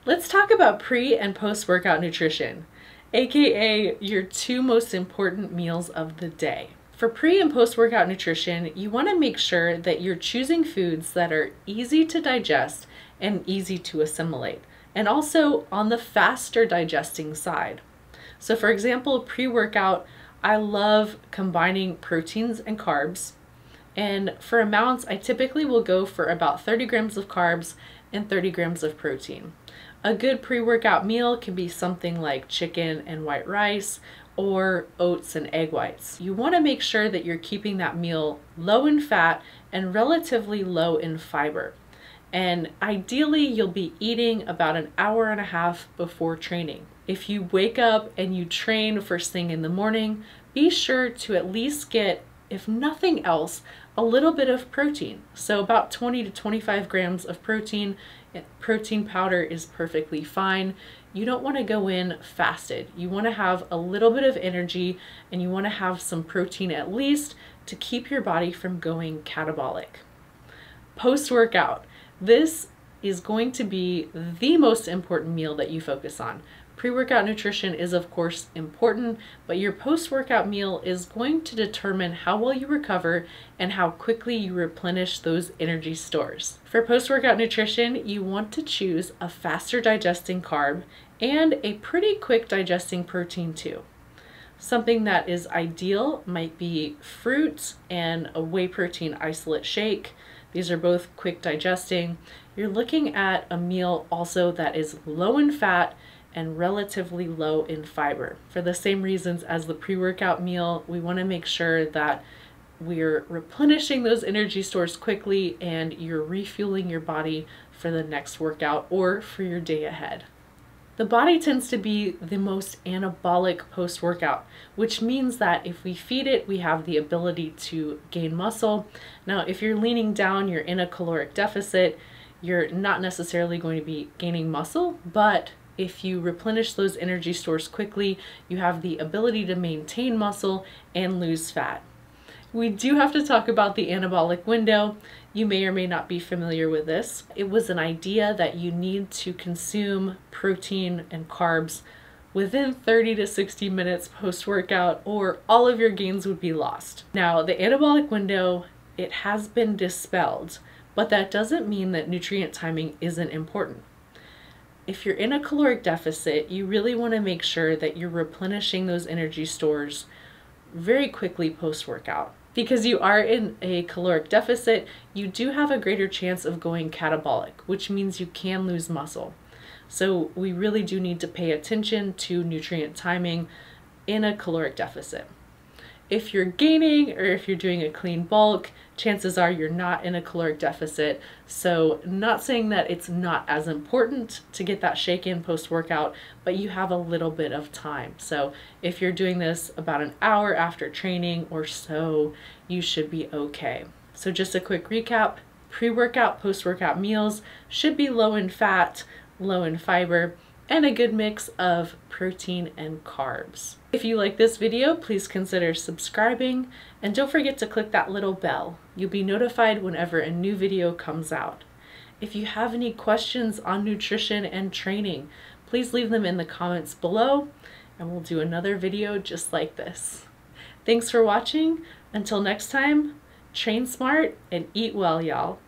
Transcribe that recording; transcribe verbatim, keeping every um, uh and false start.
Let's talk about pre and post-workout nutrition, aka your two most important meals of the day. For pre and post-workout nutrition, you want to make sure that you're choosing foods that are easy to digest and easy to assimilate, and also on the faster digesting side. So for example, pre-workout, I love combining proteins and carbs. And for amounts, I typically will go for about thirty grams of carbs and thirty grams of protein. A good pre-workout meal can be something like chicken and white rice or oats and egg whites. You want to make sure that you're keeping that meal low in fat and relatively low in fiber. And ideally, you'll be eating about an hour and a half before training. If you wake up and you train first thing in the morning, be sure to at least get, if nothing else, a little bit of protein. So about twenty to twenty-five grams of protein. Protein powder is perfectly fine. You don't want to go in fasted. You want to have a little bit of energy and you want to have some protein at least to keep your body from going catabolic. Post-workout, this is going to be the most important meal that you focus on. Pre-workout nutrition is of course important, but your post-workout meal is going to determine how well you recover and how quickly you replenish those energy stores. For post-workout nutrition, you want to choose a faster digesting carb and a pretty quick digesting protein too. Something that is ideal might be fruit and a whey protein isolate shake. These are both quick digesting. You're looking at a meal also that is low in fat and relatively low in fiber. For the same reasons as the pre-workout meal, we want to make sure that we're replenishing those energy stores quickly and you're refueling your body for the next workout or for your day ahead. The body tends to be the most anabolic post-workout, which means that if we feed it, we have the ability to gain muscle. Now, if you're leaning down, you're in a caloric deficit, you're not necessarily going to be gaining muscle, but if you replenish those energy stores quickly, you have the ability to maintain muscle and lose fat. We do have to talk about the anabolic window. You may or may not be familiar with this. It was an idea that you need to consume protein and carbs within thirty to sixty minutes post-workout or all of your gains would be lost. Now, the anabolic window, it has been dispelled, but that doesn't mean that nutrient timing isn't important. If you're in a caloric deficit, you really want to make sure that you're replenishing those energy stores very quickly post-workout. Because you are in a caloric deficit, you do have a greater chance of going catabolic, which means you can lose muscle. So we really do need to pay attention to nutrient timing in a caloric deficit. If you're gaining or if you're doing a clean bulk, chances are you're not in a caloric deficit. So not saying that it's not as important to get that shake in post-workout, but you have a little bit of time. So if you're doing this about an hour after training or so, you should be okay. So just a quick recap, pre-workout, post-workout meals should be low in fat, low in fiber, and a good mix of protein and carbs. If you like this video, please consider subscribing and don't forget to click that little bell. You'll be notified whenever a new video comes out. If you have any questions on nutrition and training, please leave them in the comments below and we'll do another video just like this. Thanks for watching. Until next time, train smart and eat well, y'all.